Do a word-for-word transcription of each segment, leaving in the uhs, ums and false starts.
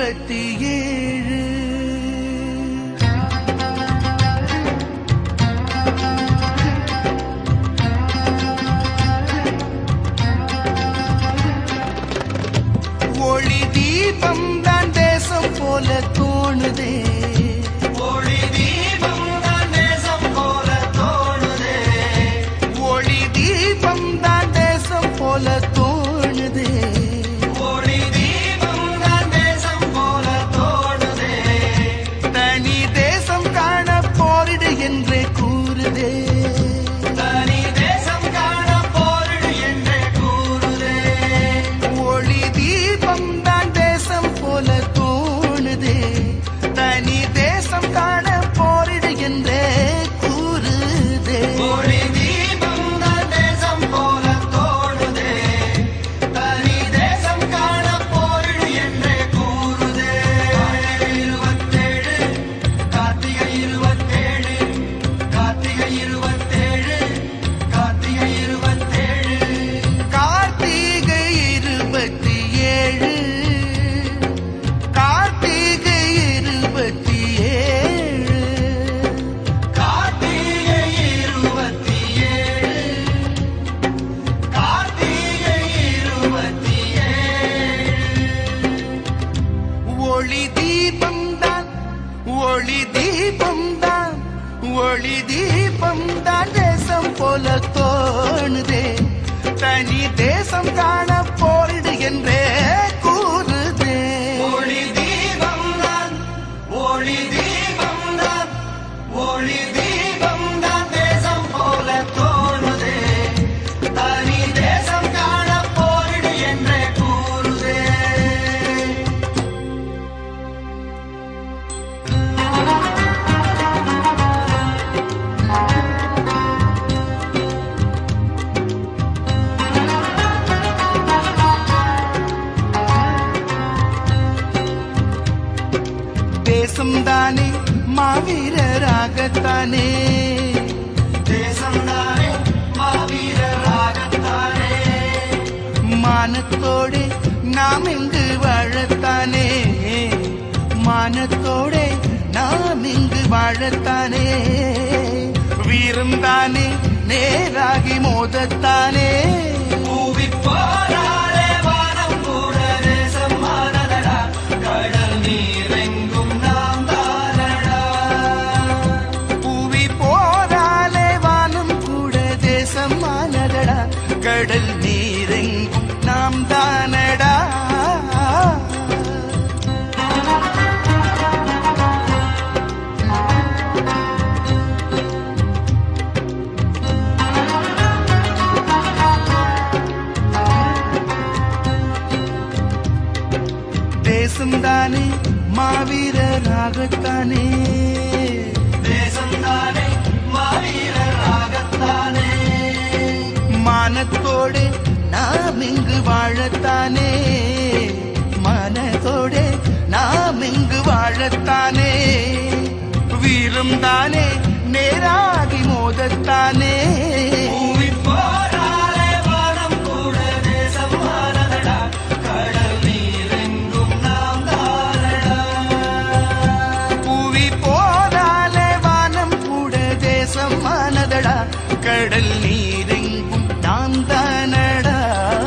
இருபத்தி ஏழு. ஒளி தீபம் தான் தேசம் போல தோணுதே, ஒளி தீபம் தான் தேசம் போல தோணுதே, ஒளி தீபம் தான் தேசம் போல தோணுதே, ஒளி தீபம் தான் தேசம் போல தோணுதே, தனி தேசம் காண போரிடு என்றே கூறுதே, தனி தேசம் காண போரிடு என்றே கூறுதே, ஒளி தீபம் தான் தேசம் போல தோணுதே, தனி தேசம் காண போரிடு என்றே கூறுதே, ஒளி தீபம் தான் தேசம் போல தோணுதே, தனி தேசம் காண போரிடு என்றே கூறுதே. இருபத்தேழு கார்த்திகை இருபத்தேழு, கார்த்திகை இருபத்தேழு, கார்த்திகை இருபத்தேழு, கார்த்திகை இருபத்தி ஏழு, கார்த்திகை இருபத்தி ஏழு, கார்த்திகை இருபத்தி ஏழு, கார்த்திகை இருபத்தி ஏழு. ஒளி தீபம் தான், ஒளி தீபம் தான், ஒளி தீபம் தான் தேசம் போல தோணுதே, தனி தேசம் காண போரிடு என்றே கூறுதே. ஒளி தீபம் தான், ஒளி தீபம் தான், ஒளி தீபம் தான் தேசம் போல தோணுதே, தனி தேசம் காண போரிடு என்றே கூறுதே. தேசம்தானே மாவீரராகத்தானே, தேசம்தானே மாவீரராகத்தானே, மானத்தோடு நாம் இங்கு வாழத்தானே, மானத்தோடு நாம் இங்கு வாழத்தானே, வீரம்தானே நேராகி மோதத்தானே, பூவி போராளே வானம் கூட தேசம் மானதடா, கடல் நீரெங்கும் நாம் தானடா, பூவி போராளே வானம் கூட தேசம் மானதடா, கடல் நீரெங்கும் நாம் தானடா. தேசம்தானே மாவீரராகத்தானே, தேசம்தானே மாவீரராகத்தானே, மானத்தோடு நாம் இங்கு வாழத்தானே, மானத்தோடு நாம் இங்கு வாழத்தானே, வீரம் தானே நேராகி மோதத்தானே, பூவி போராளே வானம் கூட தேசம் மானதடா, கடல் நீரெங்கும் நாம் தானடா, பூவி போராளே வானம் கூட தேசம் மானதடா, கடல் நீரெங்கும் நாம் தானடா,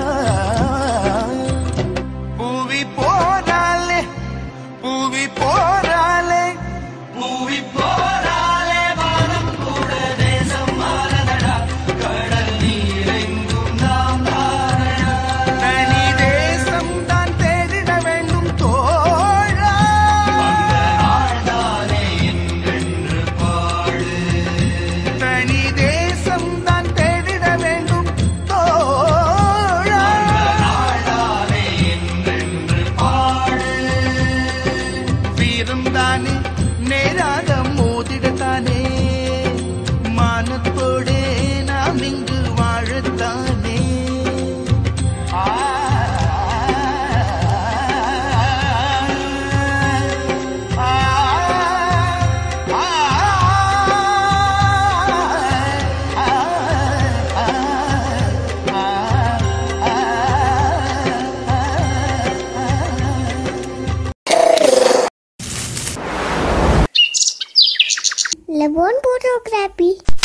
பூவி போராளே, பூவி போராளே, பூவி போராளே வானம் கூட தேசம் மானதடா, கடல் நீரெங்கும் நாம் தானடா, தனி தேசம் தான் தேடிட வேண்டும் தோழா, அந்த நாள்தானே என்றென்று பாடு, தனி தேசம் தான் தேடிட வேண்டும் தோழா, அந்த நாள்தானே என்றென்று பாடு, வீரம் Lebon photography.